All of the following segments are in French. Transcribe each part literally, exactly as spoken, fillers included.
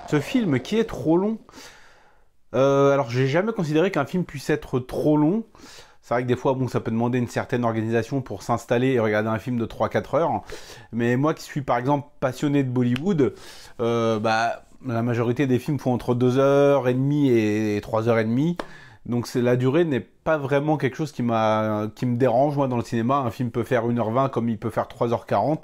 Ce film qui est trop long. Euh, alors, j'ai jamais considéré qu'un film puisse être trop long. C'est vrai que des fois, bon, ça peut demander une certaine organisation pour s'installer et regarder un film de trois à quatre heures. Mais moi qui suis par exemple passionné de Bollywood, euh, bah, la majorité des films font entre deux heures trente et trois heures trente. Donc c'est, la durée n'est pas vraiment quelque chose qui, m'a, qui me dérange. Moi, dans le cinéma, un film peut faire une heure vingt comme il peut faire trois heures quarante.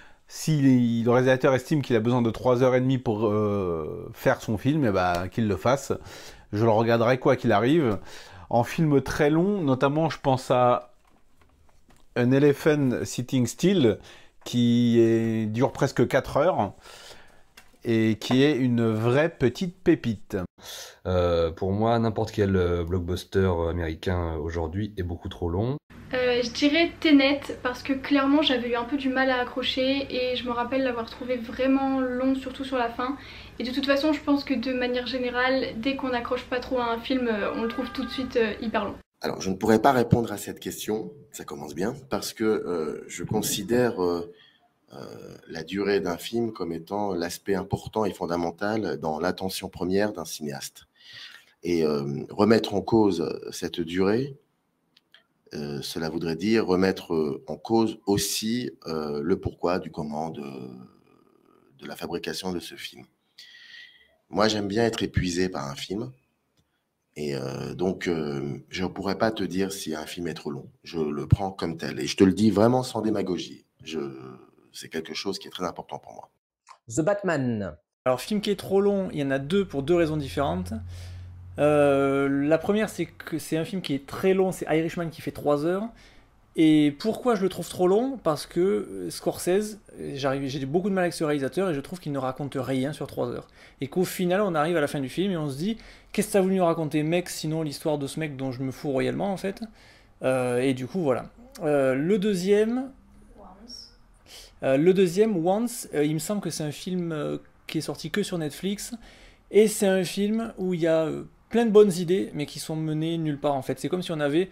Si le réalisateur estime qu'il a besoin de trois heures trente pour euh, faire son film, eh ben, qu'il le fasse. Je le regarderai quoi qu'il arrive. En film très long, notamment, je pense à An Elephant Sitting Still, qui est- dure presque quatre heures et qui est une vraie petite pépite. Euh, pour moi, n'importe quel euh, blockbuster américain euh, aujourd'hui est beaucoup trop long. Euh, je dirais Tenet parce que clairement j'avais eu un peu du mal à accrocher et je me rappelle l'avoir trouvé vraiment long, surtout sur la fin. Et de toute façon je pense que de manière générale, dès qu'on n'accroche pas trop à un film, euh, on le trouve tout de suite euh, hyper long. Alors, je ne pourrais pas répondre à cette question, ça commence bien, parce que euh, je considère euh, euh, la durée d'un film comme étant l'aspect important et fondamental dans l'attention première d'un cinéaste. Et euh, remettre en cause cette durée, euh, cela voudrait dire remettre euh, en cause aussi euh, le pourquoi, du comment de, de la fabrication de ce film. Moi, j'aime bien être épuisé par un film. Et euh, donc, euh, je ne pourrais pas te dire si un film est trop long. Je le prends comme tel. Et je te le dis vraiment sans démagogie. Je, c'est quelque chose qui est très important pour moi. The Batman. Alors, film qui est trop long, il y en a deux pour deux raisons différentes. Euh, la première, c'est que c'est un film qui est très long, c'est Irishman qui fait trois heures. Et pourquoi je le trouve trop long? Parce que Scorsese, j'arrive, j'ai beaucoup de mal avec ce réalisateur et je trouve qu'il ne raconte rien sur trois heures. Et qu'au final, on arrive à la fin du film et on se dit, qu'est-ce que t'as voulu nous raconter, mec, sinon l'histoire de ce mec dont je me fous royalement en fait. Euh, et du coup, voilà. Euh, le deuxième, euh, le deuxième, Once, euh, il me semble que c'est un film euh, qui est sorti que sur Netflix. Et c'est un film où il y a euh, plein de bonnes idées, mais qui sont menées nulle part en fait. C'est comme si on avait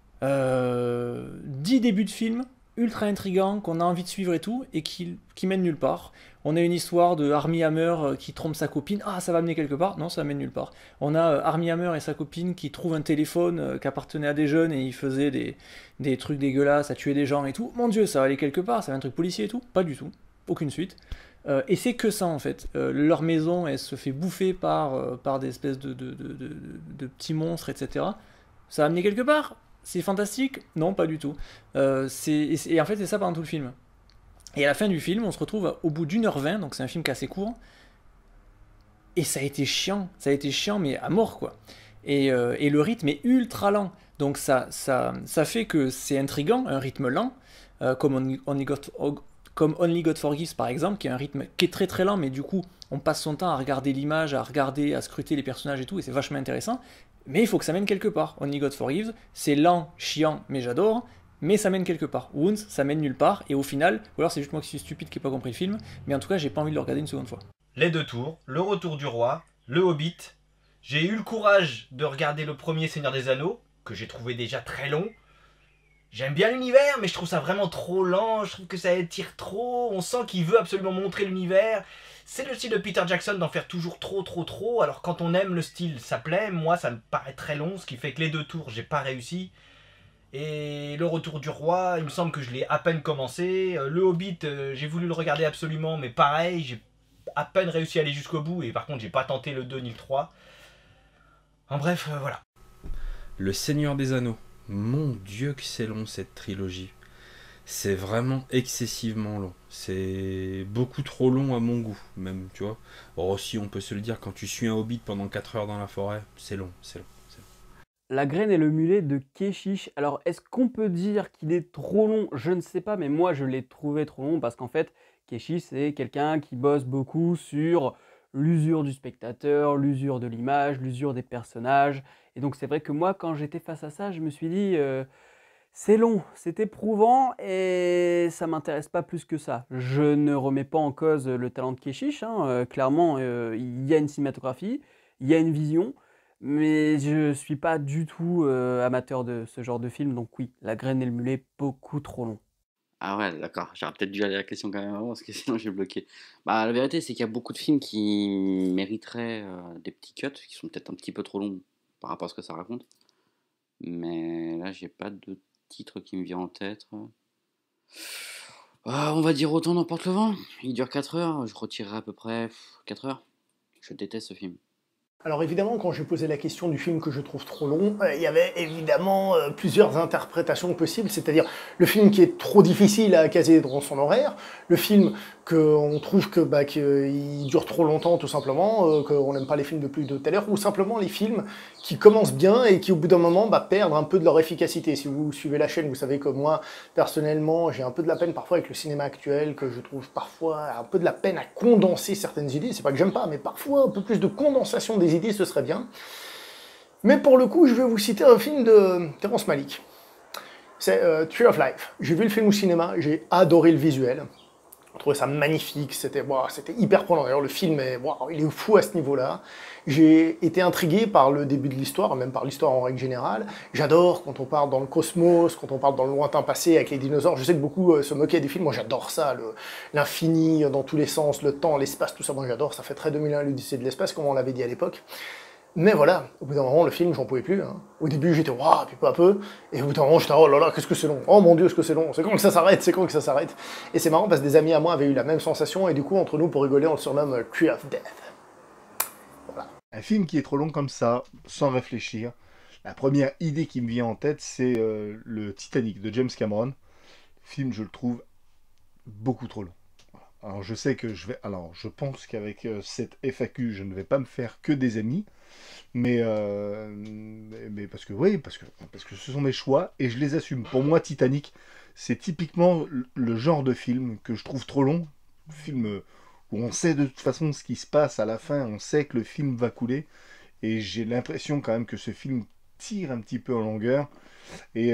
euh, dix débuts de film ultra intrigants, qu'on a envie de suivre et tout, et qui, qui mènent nulle part. On a une histoire de Armie Hammer euh, qui trompe sa copine. Ah, ça va mener quelque part. Non, ça mène nulle part. On a euh, Armie Hammer et sa copine qui trouvent un téléphone euh, qui appartenait à des jeunes et ils faisaient des, des trucs dégueulasses, à tuer des gens et tout. Mon Dieu, ça va aller quelque part. Ça va être un truc policier et tout. Pas du tout. Aucune suite. Euh, et c'est que ça en fait. Euh, leur maison, elle se fait bouffer par, euh, par des espèces de, de, de, de, de petits monstres, et cetera. Ça va amener quelque part. C'est fantastique? Non, pas du tout. Euh, c'est, et, et en fait, c'est ça pendant tout le film. Et à la fin du film, on se retrouve au bout d'une heure vingt, donc c'est un film qui est assez court. Et ça a été chiant. Ça a été chiant, mais à mort, quoi. Et, euh, et le rythme est ultra lent. Donc ça, ça, ça fait que c'est intriguant, un rythme lent, euh, comme on, Only Got, comme Only God Forgives par exemple, qui a un rythme qui est très très lent, mais du coup, on passe son temps à regarder l'image, à regarder, à scruter les personnages et tout, et c'est vachement intéressant. Mais il faut que ça mène quelque part. Only God Forgives, c'est lent, chiant, mais j'adore, mais ça mène quelque part. Wounds, ça mène nulle part, et au final, ou alors c'est juste moi qui suis stupide qui n'ai pas compris le film, mais en tout cas, j'ai pas envie de le regarder une seconde fois. Les deux tours, le retour du roi, le Hobbit. J'ai eu le courage de regarder le premier Seigneur des Anneaux, que j'ai trouvé déjà très long. J'aime bien l'univers, mais je trouve ça vraiment trop lent, je trouve que ça étire trop, on sent qu'il veut absolument montrer l'univers. C'est le style de Peter Jackson d'en faire toujours trop trop trop, alors quand on aime le style, ça plaît, moi ça me paraît très long, ce qui fait que les deux tours, j'ai pas réussi. Et le retour du roi, il me semble que je l'ai à peine commencé. Le Hobbit, euh, j'ai voulu le regarder absolument, mais pareil, j'ai à peine réussi à aller jusqu'au bout, et par contre j'ai pas tenté le deux ni le trois. En bref, euh, voilà. Le Seigneur des Anneaux. Mon Dieu que c'est long cette trilogie. C'est vraiment excessivement long. C'est beaucoup trop long à mon goût, même, tu vois. Or aussi, on peut se le dire, quand tu suis un hobbit pendant quatre heures dans la forêt, c'est long, c'est long, c'est long. La graine et le mulet de Keshish. Alors, est-ce qu'on peut dire qu'il est trop long? Je ne sais pas, mais moi, je l'ai trouvé trop long parce qu'en fait, Keshish, c'est quelqu'un qui bosse beaucoup sur l'usure du spectateur, l'usure de l'image, l'usure des personnages. Et donc, c'est vrai que moi, quand j'étais face à ça, je me suis dit... Euh, c'est long, c'est éprouvant et ça m'intéresse pas plus que ça. Je ne remets pas en cause le talent de Keshish, hein. Euh, clairement, euh, il y a une cinématographie, il y a une vision, mais je suis pas du tout euh, amateur de ce genre de film, donc oui, La Graine et le Mulet, beaucoup trop long. Ah ouais, d'accord. J'aurais peut-être dû aller à la question quand même avant, parce que sinon j'ai bloqué. Bah, la vérité, c'est qu'il y a beaucoup de films qui mériteraient euh, des petits cuts, qui sont peut-être un petit peu trop longs par rapport à ce que ça raconte. Mais là, j'ai pas de titre qui me vient en tête. Ah, on va dire Autant n'emporte le vent. Il dure quatre heures, je retirerai à peu près quatre heures. Je déteste ce film. Alors évidemment, quand j'ai posé la question du film que je trouve trop long, euh, il y avait évidemment euh, plusieurs interprétations possibles, c'est-à-dire le film qui est trop difficile à caser dans son horaire, le film qu'on trouve que bah, qu'il dure trop longtemps tout simplement, euh, qu'on n'aime pas les films de plus de telle heure, ou simplement les films qui commencent bien et qui au bout d'un moment bah, perdent un peu de leur efficacité. Si vous suivez la chaîne, vous savez que moi, personnellement, j'ai un peu de la peine parfois avec le cinéma actuel, que je trouve parfois un peu de la peine à condenser certaines idées. C'est pas que j'aime pas, mais parfois un peu plus de condensation des idées, ce serait bien. Mais pour le coup, je vais vous citer un film de Terrence Malick. C'est euh, Tree of Life. J'ai vu le film au cinéma, j'ai adoré le visuel. Je trouvais ça magnifique, c'était wow, c'était hyper prenant. D'ailleurs, le film est, wow, il est fou à ce niveau-là. J'ai été intrigué par le début de l'histoire, même par l'histoire en règle générale. J'adore quand on part dans le cosmos, quand on part dans le lointain passé avec les dinosaures. Je sais que beaucoup euh, se moquaient du film, moi j'adore ça, l'infini dans tous les sens, le temps, l'espace, tout ça, moi j'adore. Ça fait très deux mille un l'Odyssée de l'espace, comme on l'avait dit à l'époque. Mais voilà, au bout d'un moment, le film, j'en pouvais plus. Hein. Au début, j'étais waouh, puis peu à peu. Et au bout d'un moment, j'étais oh là là, qu'est-ce que c'est long. Oh mon Dieu, ce que c'est long. C'est quand que ça s'arrête, c'est quand que ça s'arrête. Et c'est marrant parce que des amis à moi avaient eu la même sensation. Et du coup, entre nous, pour rigoler, on le surnomme euh, Tree of Death. Voilà. Un film qui est trop long comme ça, sans réfléchir. La première idée qui me vient en tête, c'est euh, le Titanic de James Cameron. Le film, je le trouve beaucoup trop long. Alors je sais que je vais. Alors je pense qu'avec euh, cette F A Q, je ne vais pas me faire que des amis. Mais, euh, mais, mais parce que oui, parce que, parce que ce sont mes choix et je les assume. Pour moi, Titanic, c'est typiquement le genre de film que je trouve trop long. Film où on sait de toute façon ce qui se passe à la fin, on sait que le film va couler. Et j'ai l'impression quand même que ce film tire un petit peu en longueur. Et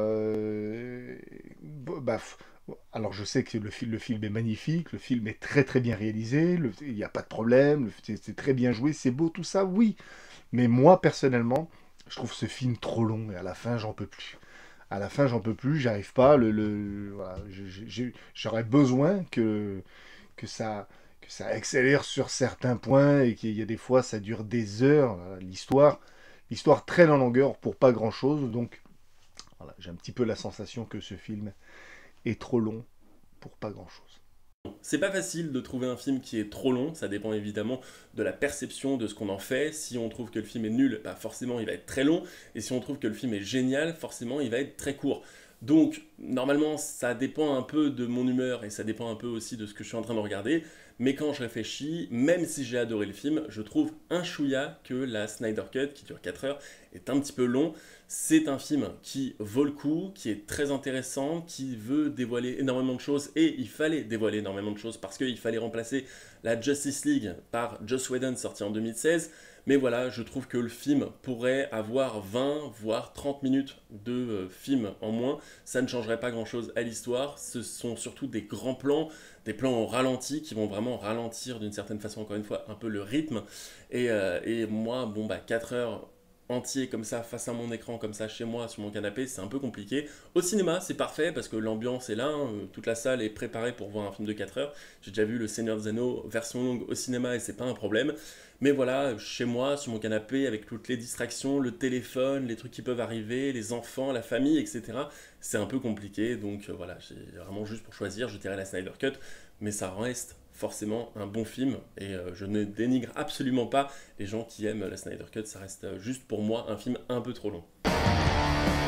euh, bah, alors je sais que le film, le film est magnifique, le film est très très bien réalisé, le, il n'y a pas de problème, c'est très bien joué, c'est beau tout ça, oui. Mais moi personnellement, je trouve ce film trop long et à la fin j'en peux plus. À la fin j'en peux plus, j'arrive pas, le, le, voilà, j'aurais besoin que, que, ça, que ça accélère sur certains points et qu'il y a des fois ça dure des heures, l'histoire, l'histoire traîne en longueur pour pas grand chose, donc voilà, j'ai un petit peu la sensation que ce film est trop long pour pas grand chose. C'est pas facile de trouver un film qui est trop long, ça dépend évidemment de la perception de ce qu'on en fait. Si on trouve que le film est nul, bah forcément il va être très long, et si on trouve que le film est génial, forcément il va être très court. Donc normalement ça dépend un peu de mon humeur et ça dépend un peu aussi de ce que je suis en train de regarder, mais quand je réfléchis, même si j'ai adoré le film, je trouve un chouïa que la Snyder Cut, qui dure quatre heures, est un petit peu long. C'est un film qui vaut le coup, qui est très intéressant, qui veut dévoiler énormément de choses, et il fallait dévoiler énormément de choses parce qu'il fallait remplacer la Justice League par Joss Whedon sorti en deux mille seize. Mais voilà, je trouve que le film pourrait avoir vingt voire trente minutes de euh, film en moins. Ça ne changerait pas grand chose à l'histoire. Ce sont surtout des grands plans, des plans au ralenti qui vont vraiment ralentir d'une certaine façon, encore une fois, un peu le rythme. Et, euh, et moi, bon bah quatre heures entier comme ça face à mon écran, comme ça chez moi sur mon canapé, c'est un peu compliqué. Au cinéma c'est parfait parce que l'ambiance est là, hein, toute la salle est préparée pour voir un film de quatre heures. J'ai déjà vu le Seigneur des Anneaux version longue au cinéma et c'est pas un problème. Mais voilà, chez moi, sur mon canapé, avec toutes les distractions, le téléphone, les trucs qui peuvent arriver, les enfants, la famille, et cetera, c'est un peu compliqué. Donc euh, voilà, j'ai vraiment juste pour choisir, je dirais la Snyder Cut, mais ça reste forcément un bon film et euh, je ne dénigre absolument pas les gens qui aiment la Snyder Cut, ça reste euh, juste pour moi un film un peu trop long.